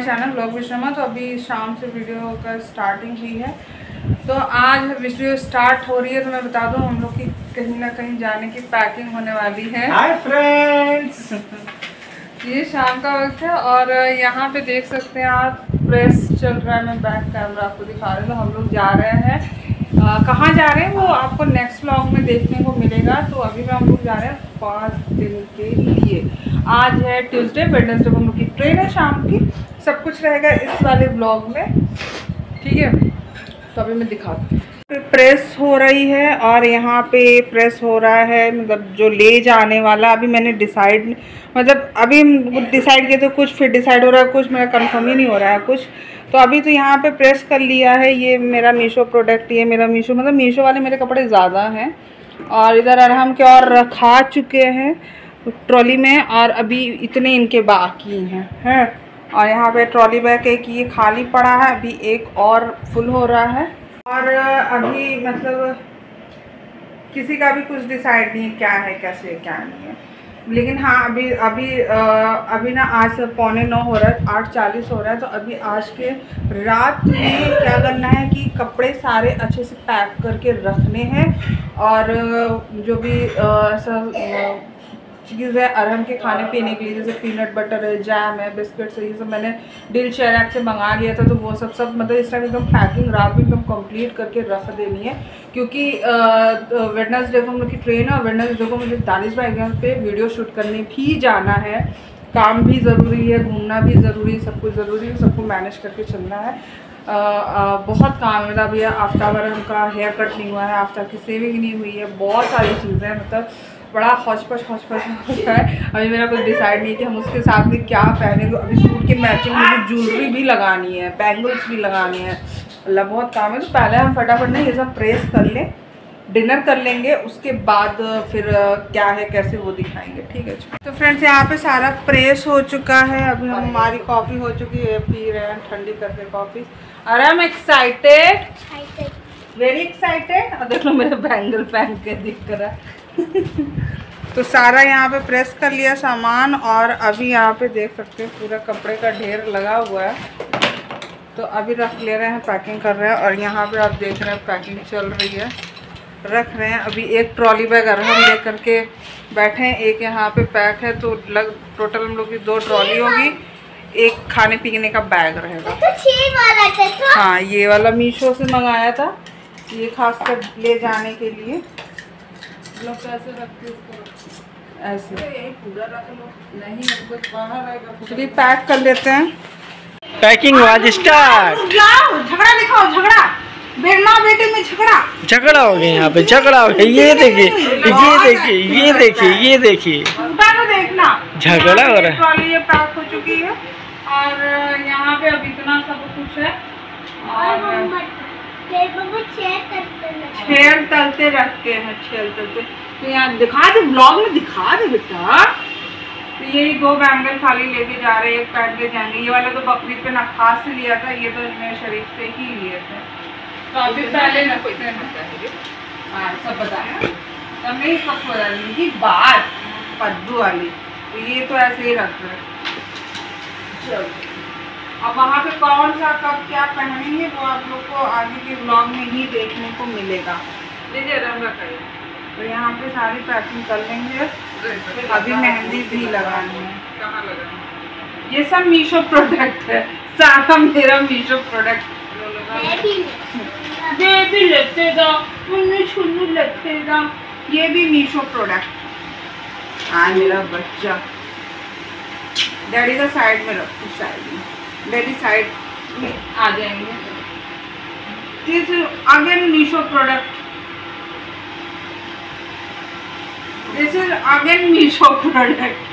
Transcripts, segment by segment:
Channel blog with Sharma. तो अभी शाम से वीडियो का स्टार्टिंग हुई है, तो आज वीडियो स्टार्ट हो रही है। तो मैं बता दूं हम लोग की कहीं ना कहीं जाने की पैकिंग होने वाली है। हाय फ्रेंड्स, ये शाम का वक्त है और यहाँ पे देख सकते हैं आप प्रेस चल रहा है। मैं बैक कैमरा आपको दिखा रही हूँ। तो हम लोग जा रहे हैं, कहाँ जा रहे हैं वो आपको नेक्स्ट व्लॉग में देखने को मिलेगा। तो अभी हम लोग जा रहे हैं 5 दिन के लिए। आज है ट्यूसडे, वेडनेसडे को हम लोग की ट्रेन है शाम की। सब कुछ रहेगा इस वाले व्लॉग में, ठीक है। तो अभी मैं दिखाती हूँ। प्रेस हो रही है और यहाँ पे प्रेस हो रहा है, मतलब जो ले जाने वाला। अभी मैंने डिसाइड, मतलब अभी डिसाइड किया तो कुछ फिर डिसाइड हो रहा है, कुछ मेरा कंफर्म ही नहीं हो रहा है कुछ। तो अभी तो यहाँ पे प्रेस कर लिया है। ये मेरा मीशो प्रोडक्ट, ये मेरा मीशो, मतलब मीशो वाले मेरे कपड़े ज़्यादा हैं। और इधर अरहम के और रखा चुके हैं ट्रॉली में, और अभी इतने इनके बाकी हैं। और यहाँ पे ट्रॉली बैग एक ये खाली पड़ा है, अभी एक और फुल हो रहा है। और अभी मतलब किसी का भी कुछ डिसाइड नहीं क्या है, कैसे क्या नहीं है। लेकिन हाँ, अभी ना आज 8:45 हो रहा है, 8:40 हो रहा है। तो अभी आज के रात में क्या करना है कि कपड़े सारे अच्छे से पैक करके रखने हैं। और जो भी ऐसा चीज़ है अरहम के खाने पीने के लिए, जैसे पीनट बटर है, जैम है, बिस्किट्स है, ये सब मैंने दिल शेयर ऐप से मंगा लिया था। तो वो सब मतलब इस टाइम एकदम पैकिंग रात में एकदम कंप्लीट करके रख देनी है। क्योंकि वेडनेसडे को हम लोग की ट्रेन है और वेडनेसडे को मुझे दानिश भाई पे वीडियो शूट करने भी जाना है। काम भी ज़रूरी है, घूमना भी ज़रूरी है, सब कुछ ज़रूरी है, सबको मैनेज करके चलना है। बहुत काम है। मतलब ये आफ्ताब अरहम का हेयर कट नहीं हुआ है, आफ्ताब की सेविंग नहीं हुई है, बहुत सारी चीज़ें, मतलब बड़ा हौच-पच होता है। अभी मेरा कुछ डिसाइड नहीं है कि हम उसके साथ में क्या पहने। तो अभी सूट के मैचिंग मुझे ज्वेलरी भी लगानी है, बैंगल्स भी लगानी है, अल्लाह बहुत काम है। तो पहले हम फटाफट ना ये सब प्रेस कर लें, डिनर कर लेंगे, उसके बाद फिर क्या है कैसे वो दिखाएंगे, ठीक है। तो फ्रेंड्स यहाँ पे सारा प्रेस हो चुका है। अभी हमारी कॉफ़ी हो चुकी है, पी रहे हैं ठंडी करके कॉफ़ी। और I am excited, very excited. और देख लो मेरे बैंगल पहन के दिख रहा है। तो सारा यहाँ पे प्रेस कर लिया सामान, और अभी यहाँ पे देख सकते हैं पूरा कपड़े का ढेर लगा हुआ है। तो अभी रख ले रहे हैं, पैकिंग कर रहे हैं। और यहाँ पे आप देख रहे हैं पैकिंग चल रही है, रख रहे हैं। अभी एक ट्रॉली बैग अरहम ले करके बैठे हैं, एक यहाँ पे पैक है। तो टोटल हम लोग की 2 ट्रॉली होगी, एक खाने पीने का बैग रहेगा। हाँ, ये वाला मीशो से मंगाया था, ये खास कर ले जाने के लिए। लोग कैसे रखते इसको, ऐसे पूरा रख लो, नहीं कुछ बाहर आएगा। चलिए पैक कर लेते हैं। पैकिंग आज स्टार्ट। झगड़ा दिखाओ, झगड़ा बेटा बेटे में झगड़ा हो गया यहाँ पे, झगड़ा हो गया। ये देखिए, ये देखिए, ये देखिए, ये देखिए, देखना झगड़ा हो रहा है। ट्रॉली ये पैक हो चुकी है और यहाँ पे अब इतना सब कुछ है। और छेल तलते रखते हैं, छेल तलते। तो यहाँ दिखा दे, ब्लॉग में दिखा दे बेटा। तो यही 2 बैंगल खाली लेके जा रहे हैं, एक पहन के जाएंगे। ये वाला तो बकरीद पे नखास से लिया था, ये तो मेरे शरीफ से ही लिए थे। तो अभी पहले ना कोई सब बताया, तब नहीं सब की बात पद्दू वाली। तो ये तो ऐसे ही रख रहे। चलो अब वहाँ पे कौन सा कब क्या पहनेंगे वो आप लोग को आगे के व्लॉग में ही देखने को मिलेगा। लीजिए रंग रखिए। तो यहाँ पे सारी पैकिंग कर लेंगे। अभी मेहंदी भी लगानी है। कहाँ लगानी? ये सब मीशो प्रोडक्ट है, सारा मेरा मीशो प्रोडक्ट। ये भी लगेगा, छुन्नू लगेगा, ये भी मीशो प्रोडक्ट। हाँ मेरा बच्चा, डैडी का साइड में रखो, साइड में, डैडी साइड में आ जाएंगे। This is again Meesho product, this is again Meesho product.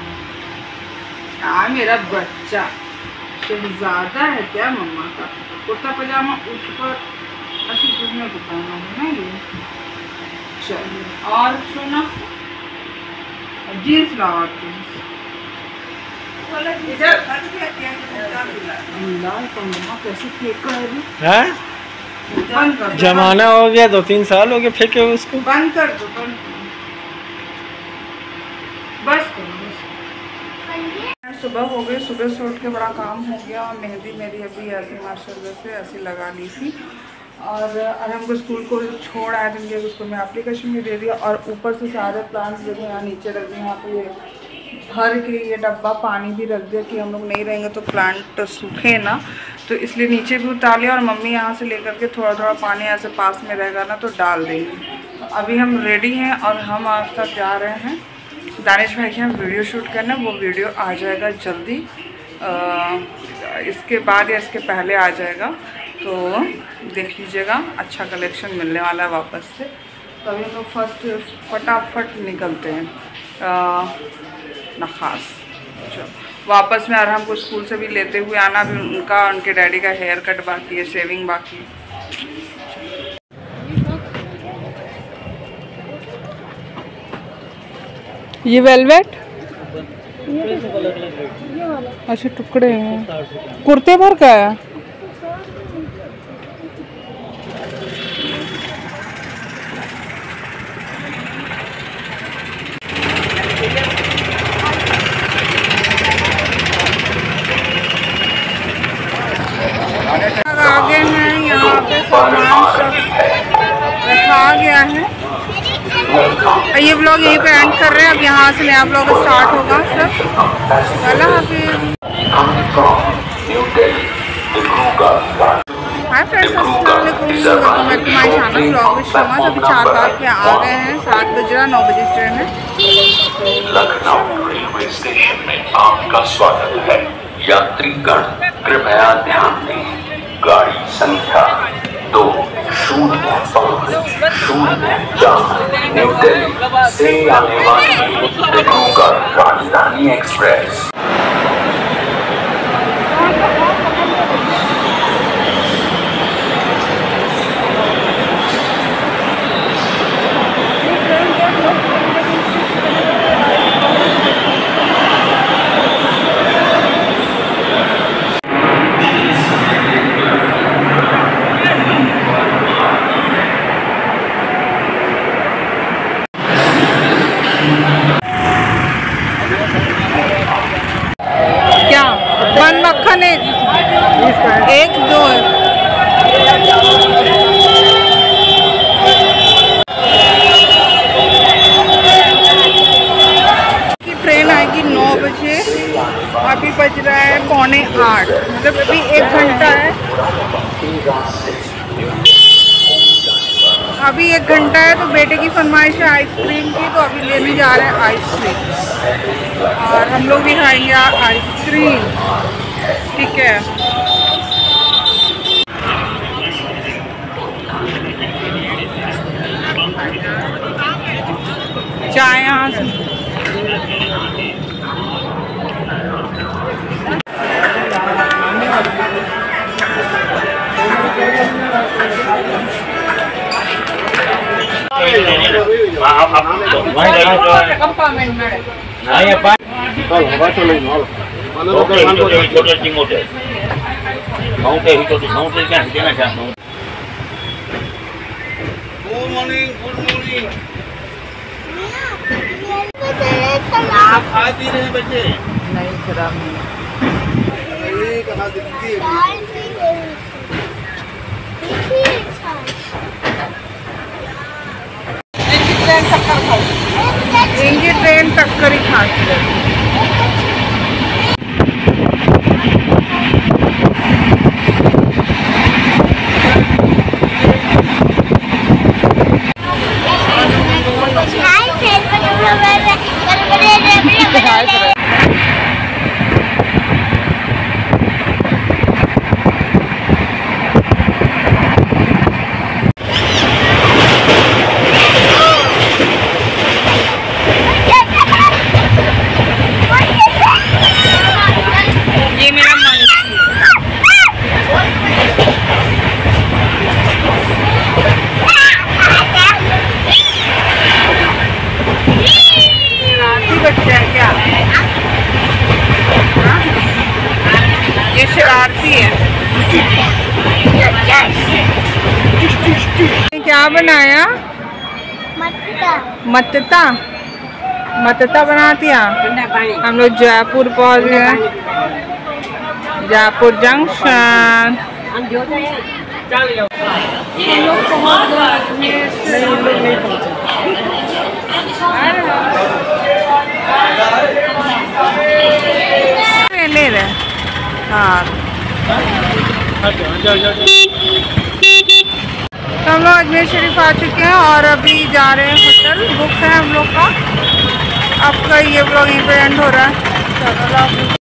हाँ मेरा बच्चा शहजादा है क्या मम्मा का। कुर्ता पजामा उठ पर अच्छी दुनिया बताना है ना ये। चलिए और सुना, जीन्स लाओ, जीन्स कैसे फेंका है, जमाना हो गया, 2-3 साल हो गए फेंके उसको। बंद कर दो, बंद करो, बस करो, बस। सुबह हो गई, सुबह से उठ के बड़ा काम हो गया। और मेहंदी मेरी अभी ऐसे माशाल्लाह से ऐसी लगा ली थी। और अरहम को स्कूल को छोड़ आए थे, मुझे स्कूल में एप्लीकेशन भी दे दिया। और ऊपर से सारे प्लांट्स जो यहाँ नीचे रख दिए, यहाँ पे भर के ये डब्बा पानी भी रख दिया कि हम लोग नहीं रहेंगे तो प्लांट सूखे ना, तो इसलिए नीचे भी उतार लिया। और मम्मी यहाँ से लेकर के थोड़ा थोड़ा पानी ऐसे पास में रहेगा ना तो डाल देंगे। अभी हम रेडी हैं और हम आज तक जा रहे हैं दानिश भाई के यहाँ वीडियो शूट करना। वो वीडियो आ जाएगा जल्दी, इसके बाद या इसके पहले आ जाएगा, तो देख लीजिएगा। अच्छा कलेक्शन मिलने वाला है वापस से। तो अभी हम लोग फटाफट निकलते हैं नखास। वापस में अरहम को स्कूल से भी लेते हुए आना, भी उनका उनके डैडी का हेयर कट बाकी है, शेविंग बाकी है। ये वेलवेट अच्छा टुकड़े हैं, कुर्ते भर का है। आगे हैं यहाँ पे सामान सब रखा गया है। ये व्लॉग यहीं पे एंड कर रहे हैं। अब यहाँ से नया व्लॉग स्टार्ट होगा। सब अल्लाह हाफिज़। हाय फ्रेंड्स, अस्सलाम वालेकुम, welcome back to my channel vlog with Shama. अभी 4 बार पे आ गए हैं, 7 बज रहा, 9 बजे ट्रेन है। लखनऊ रेलवे स्टेशन में आपका स्वागत है। यात्रीगण कृपया ध्यान दें, गाड़ी संख्या 20504 न्यू दिल्ली से आने वाली डिब्रूगढ़ राजधानी एक्सप्रेस। मक्खन एक 2 की ट्रेन आएगी 9 बजे। अभी बज रहा है 7:45, मतलब अभी 1 घंटा है। अभी 1 घंटा है। तो बेटे की फरमाइश है आइसक्रीम की, तो अभी लेने जा रहे हैं आइसक्रीम। और हम लोग भी खाएंगे आइसक्रीम, ठीक है। चाय यहाँ से आप खा पी रहे हैं बच्चे? नहीं, खराब नहीं। इनकी ट्रेन टक्कर ही खाती है। क्या बनाया? मत्ता। मतता बनाती हैं। हम लोग जयपुर पहुंच गए, जयपुर जंक्शन। हम लोग पहुंच गए अजमेर से। ले रहे हाँ, तो हम लोग अजमेर शरीफ आ चुके हैं और अभी जा रहे हैं, होटल बुक है हम लोग का। आपका ये ब्लॉग यहीं पे एंड हो रहा है। चलो।